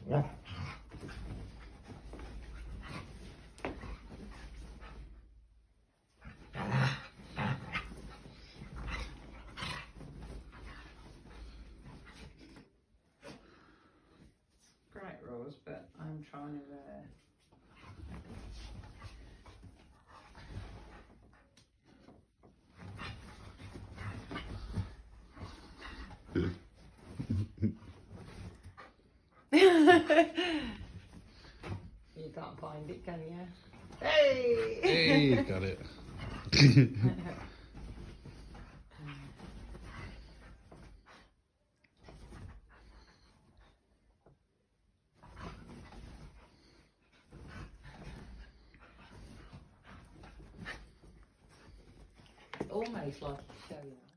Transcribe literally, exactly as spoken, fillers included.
Yeah. Great, Rose, but I'm trying to. Uh... You can't find it, can you? Hey! Hey, got it. Almost like a terrier.